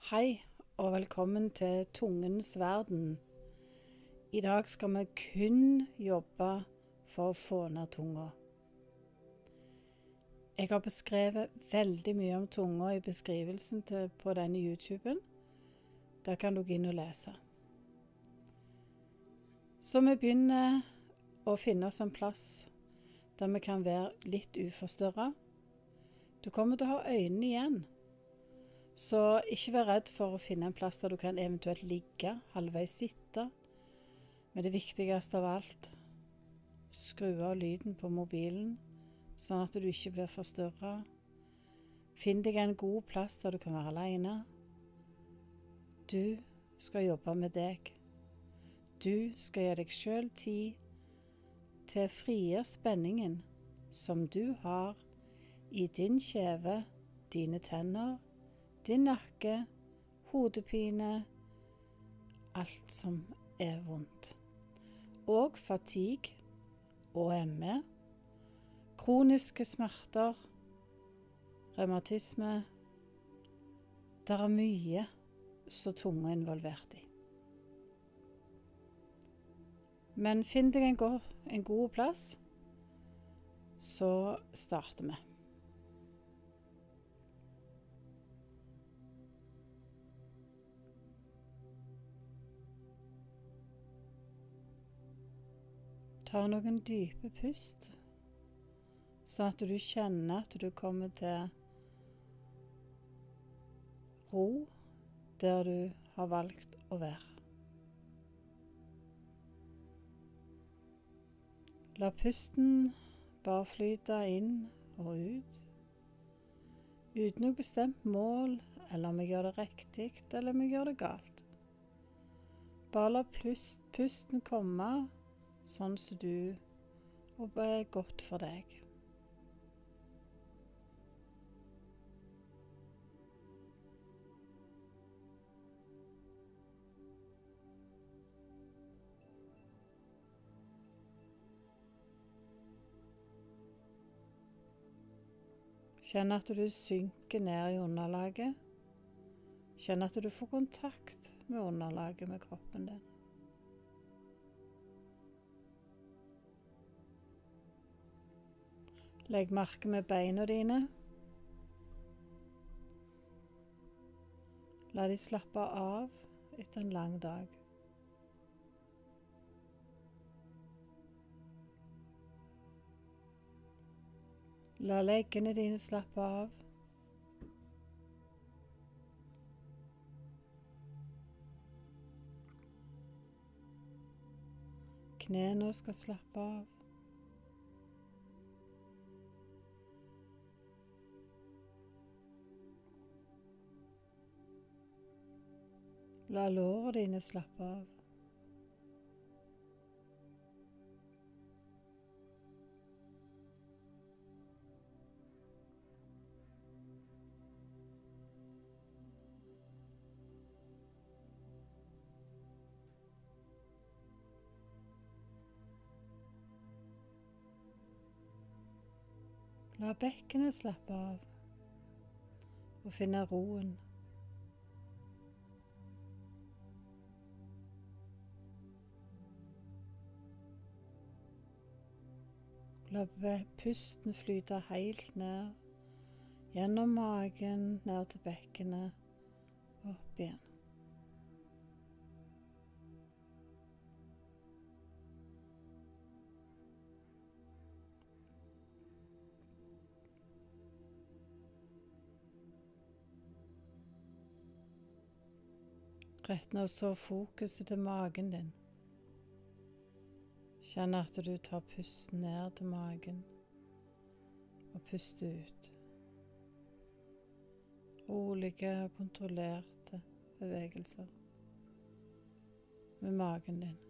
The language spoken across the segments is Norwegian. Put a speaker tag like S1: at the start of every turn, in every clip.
S1: Hei og velkommen til Tungens verden. I dag skal vi kun jobbe for å få ned tunga. Jeg har beskrevet veldig mye om tunga i beskrivelsen på denne YouTuben. Der kan du gå inn og lese. Så vi begynner å finne oss en plass der vi kan være litt uforstørret. Du kommer til å ha øynene igjen. Så ikke vær redd for å finne en plass der du kan eventuelt ligge, halvveis sitte. Men det viktigste av alt, skru av lyden på mobilen, sånn at du ikke blir forstørret. Finn deg en god plass der du kan være alene. Du skal jobbe med deg. Du skal gi deg selv tid til å frigjøre spenningen som du har i din kjeve, dine tenner, din nakke, hodepine, alt som er vondt. Og fatigue og ME, kroniske smerter, revmatisme. Det er mye så tunga er involvert i. Men finn deg en god plass, så starter vi. Ta noen dype pust, sånn at du kjenner at du kommer til ro der du har valgt å være. La pusten bare flyte inn og ut, uten noe bestemt mål, eller om jeg gjør det riktig, eller om jeg gjør det galt. Bare la pusten komme, sånn som du, og er godt for deg. Kjenn at du synker ned i underlaget. Kjenn at du får kontakt med underlaget med kroppen din. Legg merke med beina dine. La de slappe av etter en lang dag. La leggene dine slappe av. Knærne skal slappe av. La lårene dine slappe av. La bekkenet slappe av og finne roen. La pusten flyte helt ned, gjennom magen, ned til bekkenet, og opp igjen. Rett nå så fokuset til magen din. Kjenn at du tar pusten ned til magen og puster ut. Rolige og kontrollerte bevegelser med magen din.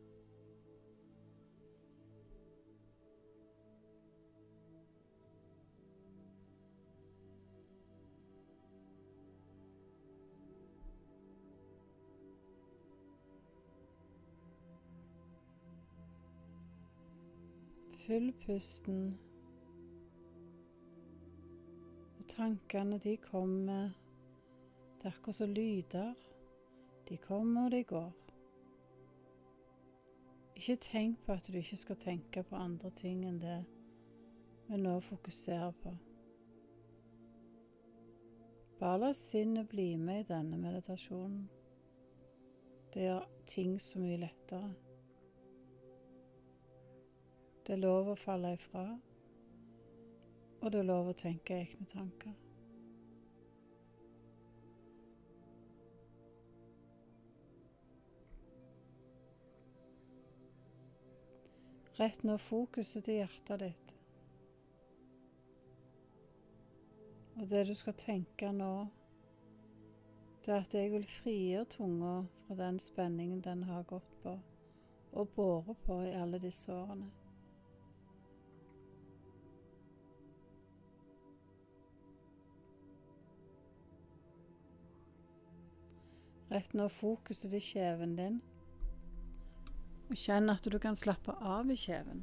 S1: Fyll pusten, og tankene de kommer Det er akkurat som lyder. De kommer og de går. Ikke tenk på at du ikke skal tenke på andre ting enn det vi nå fokuserer på. Bare la sinnet bli med i denne meditasjonen. Det gjør ting så mye lettere. Det er lov å falle ifra, og det er lov å tenke egne tanker. Rett nå fokuset til hjertet ditt. Og det du skal tenke nå, det er at jeg vil frigjøre tunga fra den spenningen den har gått på, og båret på i alle disse årene. Rett nå fokuset til kjeven din, og kjenn at du kan slappe av i kjeven.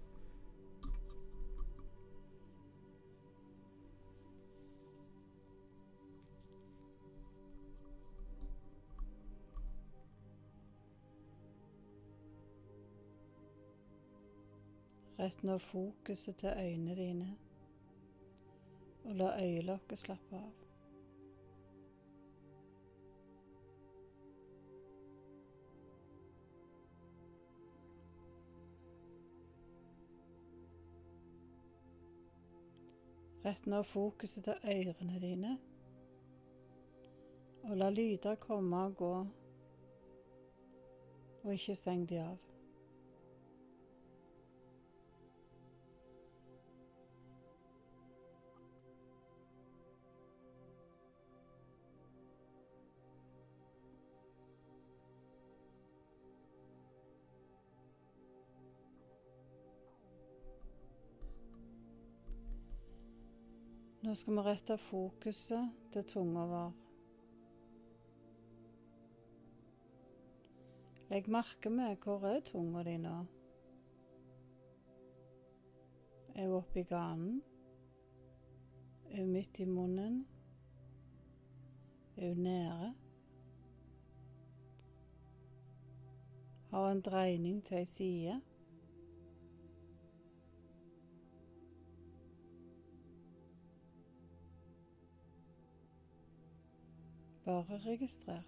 S1: Rett nå fokuset til øynene dine, og la øyelokket slappe av. Rett nå fokuset til ørene dine, og la lyder komme og gå, og ikke steng de av. Nå skal vi rette fokuset til tunga vår. Legg merke med hvor er tunga di nå. Er hun oppe i ganen? Er hun midt i munnen? Er hun nede? Har hun en dreining til en side? Bare registrer.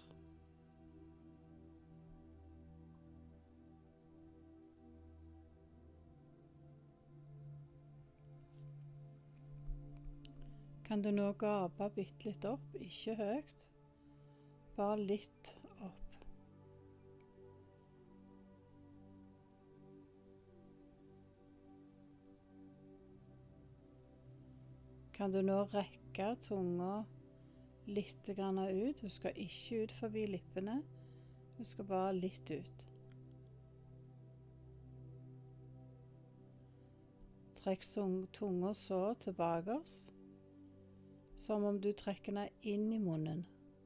S1: Kan du nå gape bitte litt opp, ikke høyt, bare litt opp. Kan du nå rekke tunga litt grann ut? Du skal ikke ut forbi lippene, du skal bare litt ut. Trekk tunga så tilbake, som om du trekker den inn i munnen.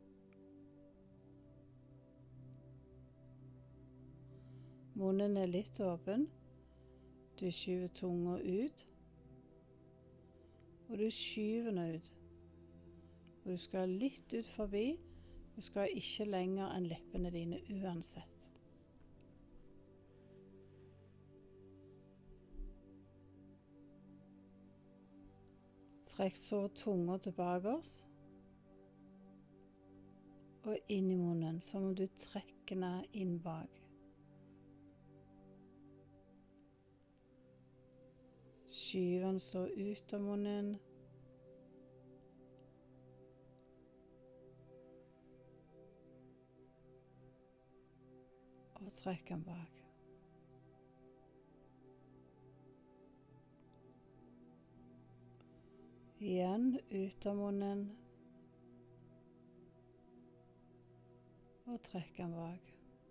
S1: Munnen er litt åpen, du skyver tunga ut, og du skyver den ut. Og du skal litt ut forbi, du skal ikke lenger enn leppene dine uansett. Trekk så tunga tilbake og inn i munnen, som om du trekker den inn bak. Skyv den så ut av munnen. Og trekk den bak. Igjen ut av munnen. Og trekk den bak.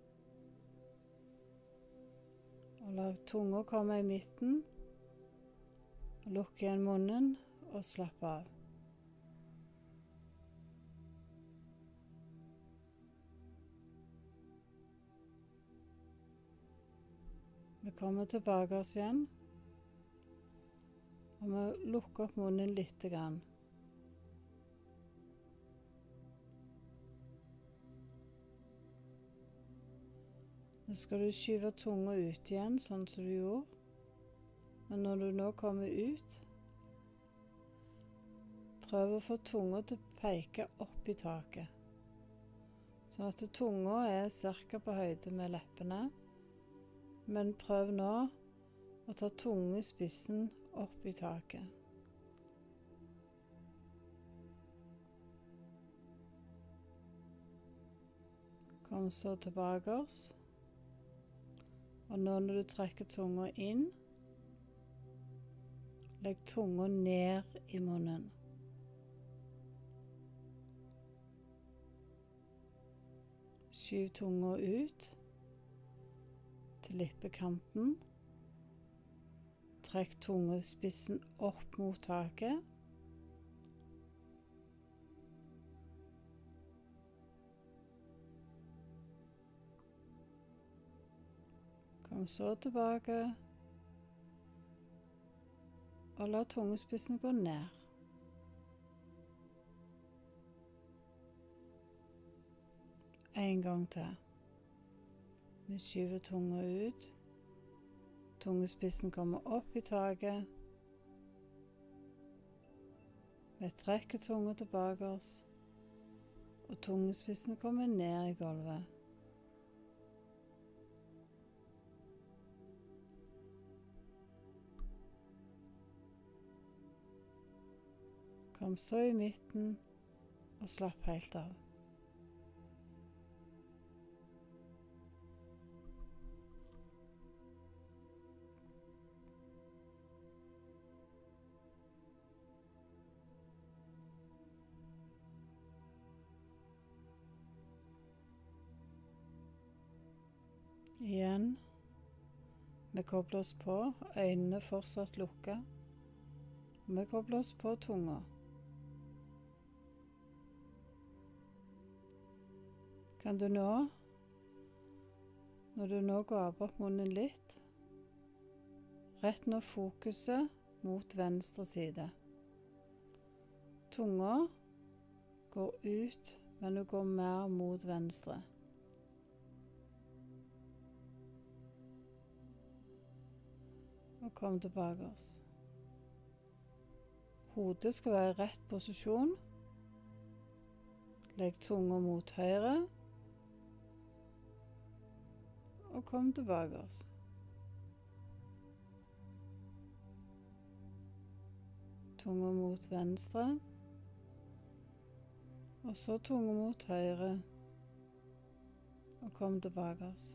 S1: Og la tunga komme i midten. Lukk igjen munnen og slapp av. Vi kommer tilbake oss igjen, og vi lukker opp munnen litt grann. Nå skal du skyve tunga ut igjen, sånn som du gjorde. Men når du nå kommer ut, prøv å få tunga til å peke opp i taket. Sånn at tunga er cirka på høyde med leppene. Men prøv nå å ta tungespissen opp i taket. Kom så tilbake oss. Og nå når du trekker tunga inn, legg tunga ned i munnen. Skyv tunga ut til lippekanten. Trekk tungespissen opp mot taket. Kom så tilbake, og la tungespissen gå ned. En gang til. Vi skyver tunga ut. Tungespissen kommer opp i taket. Vi trekker tunga tilbake oss, og tungespissen kommer ned i gulvet. Kom så i midten og slapp helt av. Igjen, vi kobler oss på, øynene fortsatt lukket, og vi kobler oss på tunga. Kan du nå, når du nå gaper opp munnen litt, rett nå fokuset mot venstre side. Tunga går ut, men du går mer mot venstre. Og kom tilbake oss. Hodet skal være i rett posisjon. Legg tunga mot høyre. Og kom tilbake oss. Tunga mot venstre. Og så tunga mot høyre. Og kom tilbake oss.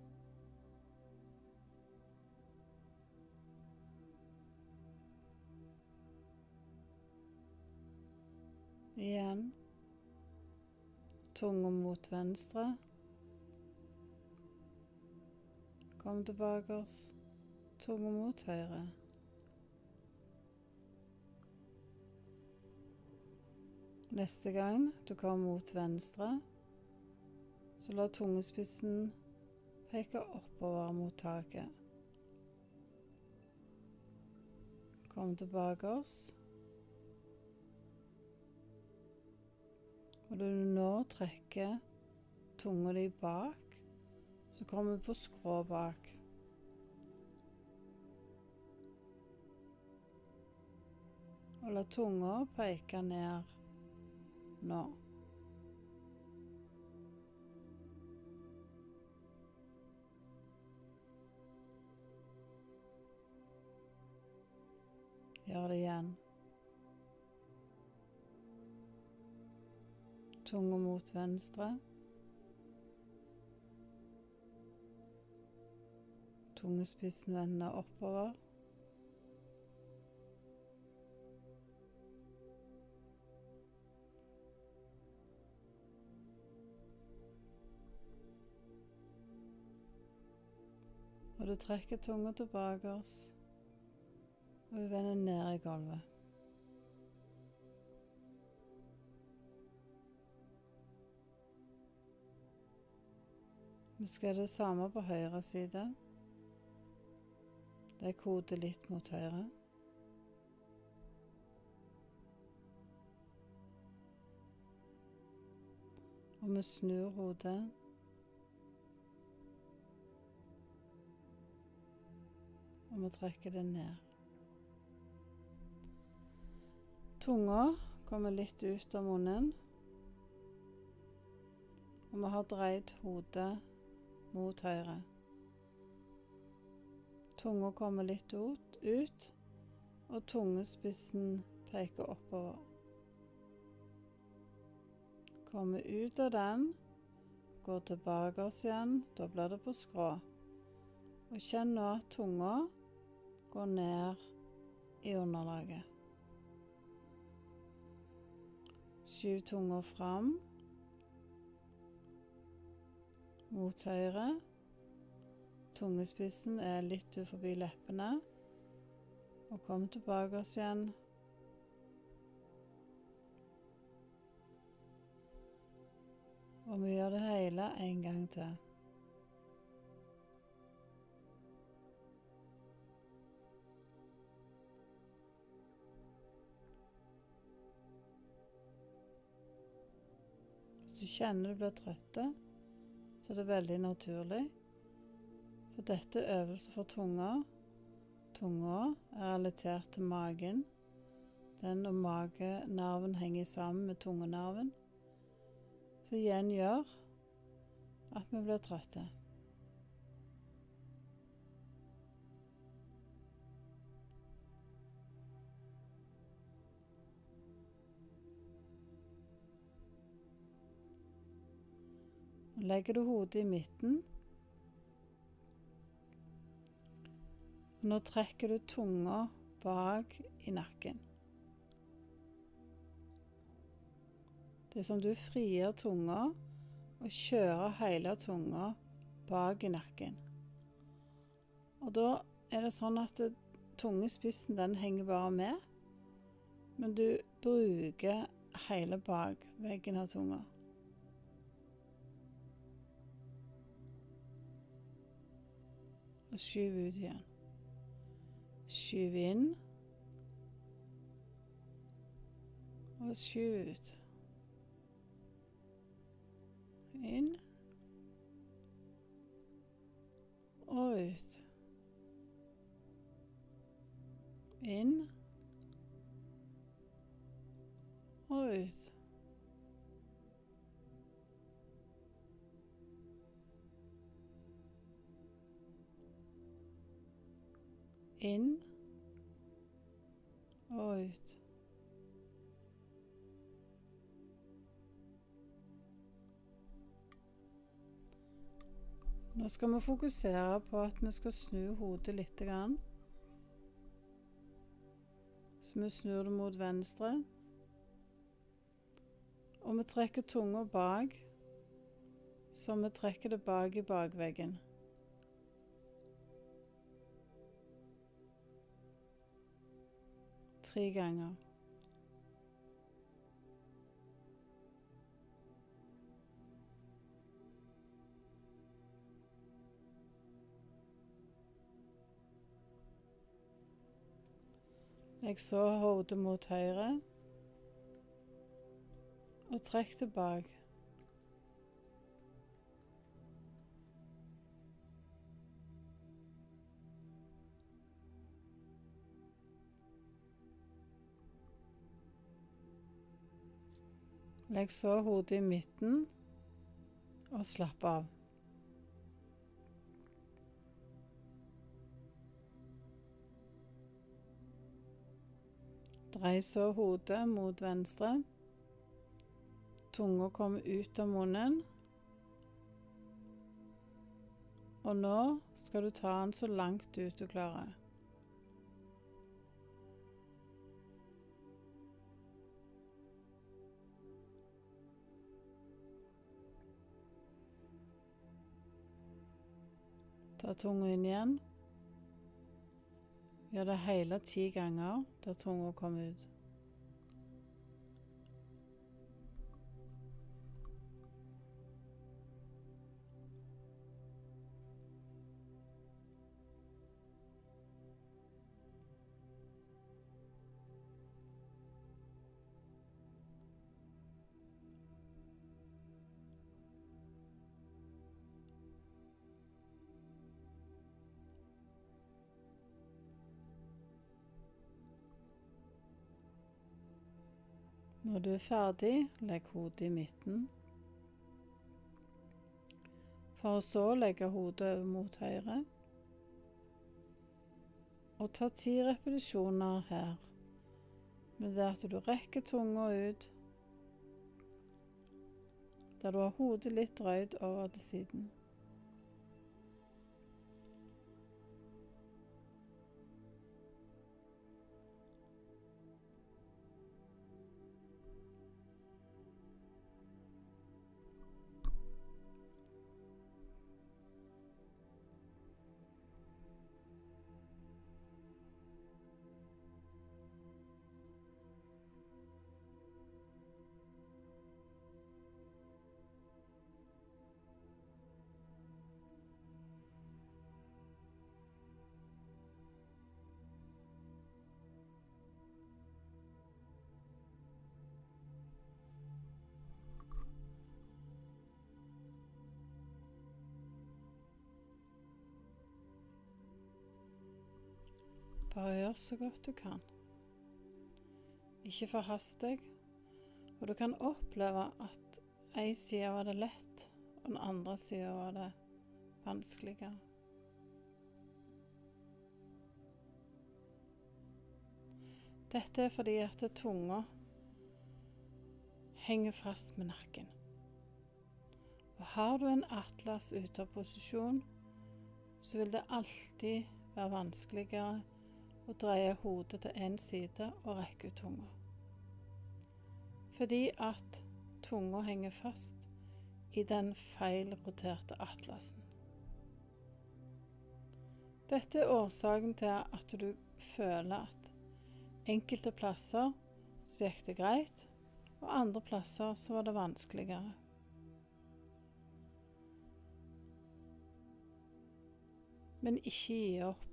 S1: Igjen. Tunga mot venstre. Kom tilbake oss. Tunga mot høyre. Neste gang du kommer mot venstre, så la tungespissen peke oppover mot taket. Kom tilbake oss. Og når du nå trekker tunga di bak, så kommer vi på skrå bak. Og la tunga peke ned nå. Gjør det igjen. Tunga mot venstre. Tungespissen vender oppover. Og du trekker tunga tilbake oss, og vi vender ned i gulvet. Vi skal det samme på høyre side. Legg hodet litt mot høyre. Og vi snur hodet. og vi trekker det ned. Tunga kommer litt ut av munnen, og vi har dreid hodet mot høyre. Tunga kommer litt ut, og tungespissen peker oppover. Kommer ut av den, går tilbake oss igjen, da blir det på skrå. Og kjenn nå at tunga går ned i underlaget. Skyv tunga fram, mot høyre. Tungespissen er litt ut forbi leppene, og kom tilbake oss igjen. Og vi gjør det hele en gang til. Hvis du kjenner du blir trøtte, så er det veldig naturlig. For dette er øvelse for tunga. Tunga er relatert til magen. Den og magenerven henger sammen med tungenerven. Så igjen gjør at vi blir trøtte. Og legger du hodet i midten. Nå trekker du tunga bak i nakken. Det er som du frier tunga og kjører hele tunga bak i nakken. Og da er det sånn at tungespissen den henger bare med, men du bruker hele bakveggen av tunga. Og skyv ut igjen. Skyv inn. Og skyv ut. Inn. Og ut. Inn. Og ut. Inn og ut. Nå skal vi fokusere på at vi skal snu hodet litt grann. Så vi snur det mot venstre. Og vi trekker tunga bak, så vi trekker det bak i bakveggen. Tre ganger. Legg så hodet mot høyre, og trekk tilbake. Legg så hodet i midten, og slapp av. Drei så hodet mot venstre. Tunga kommer ut av munnen. Og nå skal du ta den så langt ut du klarer. Ta tunga inn igjen. Gjør det hele 10 ganger der tunga kommer ut. Når du er ferdig, legg hodet i midten, for å så legge hodet over mot høyre, og ta 10 repetisjoner her, med det at du rekker tunga ut, der du har hodet litt drøyd over til siden. Bare gjør så godt du kan. Ikke forhast deg, og du kan oppleve at en side var det lett, og den andre siden var det vanskeligere. Dette er fordi at tunga henger fast med nakken. Og har du en atlas ute av posisjon, så vil det alltid være vanskeligere å dreie hodet til en side og rekke ut tunga. Fordi at tunga henger fast i den feilroterte atlasen. Dette er årsaken til at du føler at enkelte plasser så gikk det greit, og andre plasser så var det vanskeligere. Men ikke gi opp.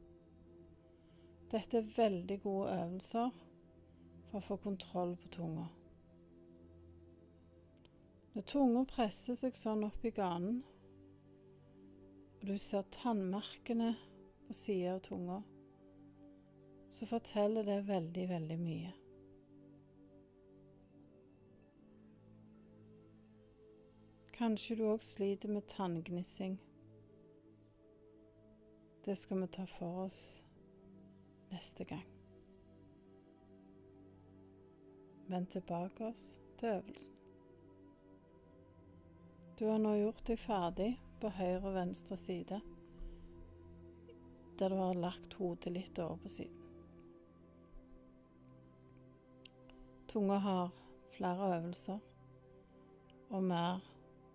S1: Dette er veldig gode øvelser for å få kontroll på tunga. Når tunga presser seg sånn opp i ganen, og du ser tannmerkene på siden av tunga, så forteller det veldig, veldig mye. Kanskje du også sliter med tanngnissing. Det skal vi ta for oss neste gang. Vend tilbake oss til øvelsen. Du har nå gjort deg ferdig på høyre og venstre side, der du har lagt hodet litt over på siden. Tunga har flere øvelser og mer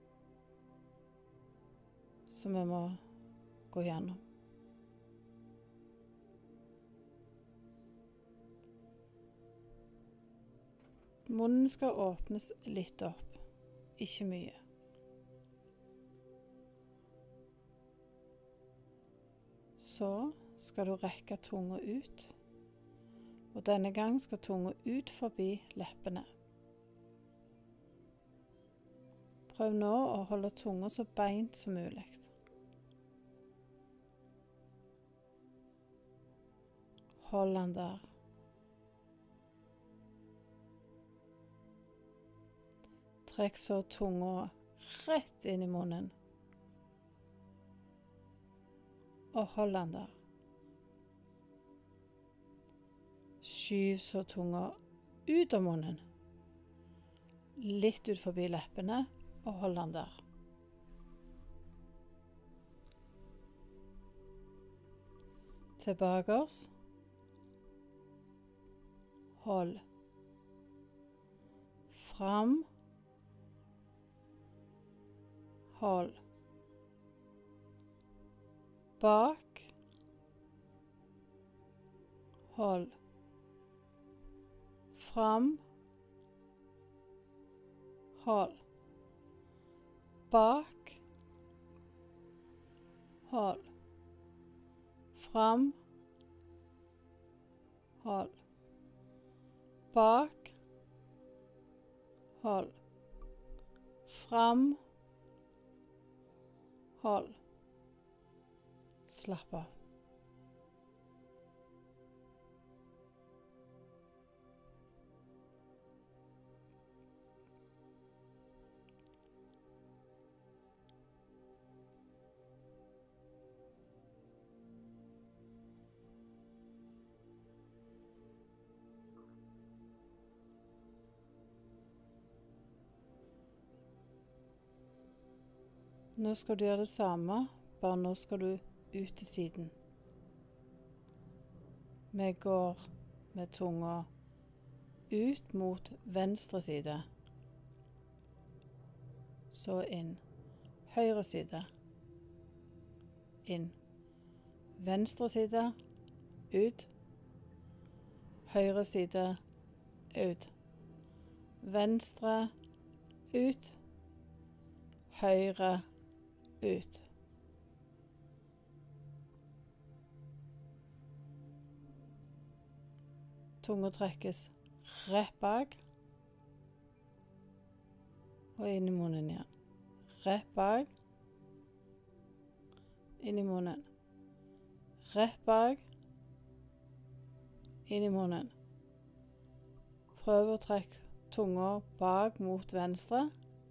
S1: som vi må gå gjennom. Munnen skal åpnes litt opp, ikke mye. Så skal du rekke tunga ut, og denne gang skal tunga ut forbi leppene. Prøv nå å holde tunga så beint som mulig. Hold den der. Trekk så tunga rett inn i munnen. Og hold den der. Skyv så tunga ut av munnen. Litt ut forbi leppene, og hold den der. Tilbake oss. Hold. Fram. Hold. Bak. Hold. Fram. Hold. Bak. Hold. Fram. Hold. Bak. Hold. Fram. Hold. Slapp av. Nå skal du gjøre det samme, bare nå skal du ut til siden. Vi går med tunga ut mot venstre side. Så inn. Høyre side. Inn. Venstre side. Ut. Høyre side. Ut. Venstre. Ut. Høyre. Ut. Tunga trekkes rett bak. Og inn i munnen igjen. Rett bak. Inn i munnen. Rett bak. Inn i munnen. Prøv å trekke tunga bak mot venstre.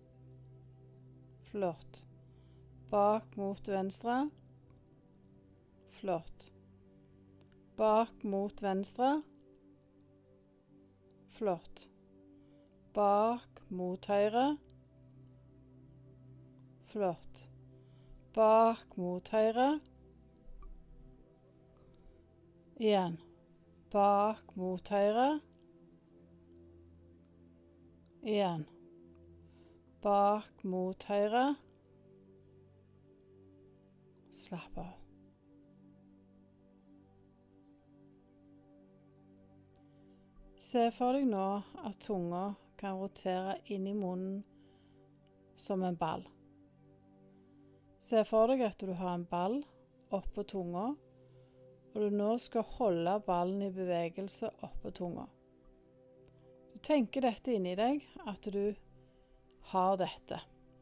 S1: Flott. Bak mot venstre. Flott. Bak mot venstre. Flott. Bak mot høyre. Flott. Bak mot høyre. Igjen. Bak mot høyre. Igjen. Bak mot høyre. Slapp av. Se for deg nå at tunga kan rotere inn i munnen som en ball. Se for deg at du har en ball oppå tunga, og du nå skal holde ballen i bevegelse oppå tunga. Du tenker dette inni deg, at du har dette.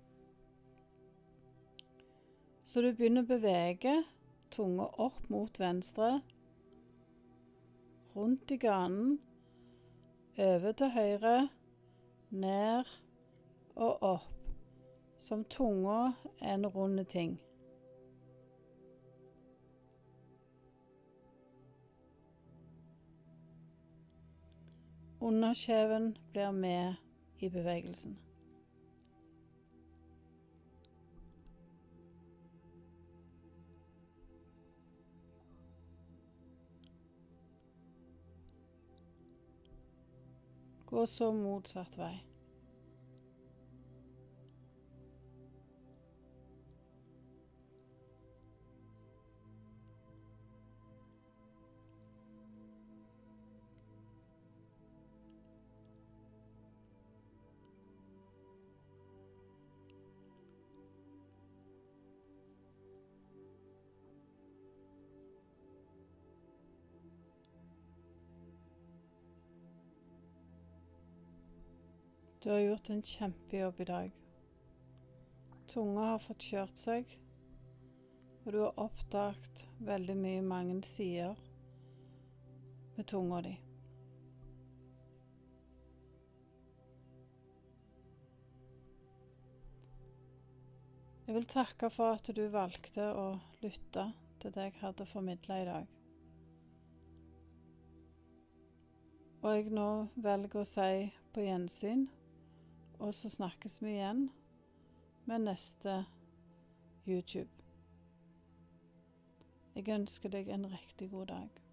S1: Så du begynner å bevege tunga opp mot venstre, rundt i ganen, over til høyre, ned og opp, som tunga er en rund ting. Underkjeven blir med i bevegelsen. Gå så motsatt vei. Du har gjort en kjempejobb i dag. Tunga har fått kjørt seg, og du har oppdaget veldig mange sider med tunga di. Jeg vil takke for at du valgte å lytte til det jeg hadde formidlet i dag. Og jeg nå velger å si på gjensyn, og så snakkes vi igjen med neste YouTube. Jeg ønsker deg en riktig god dag.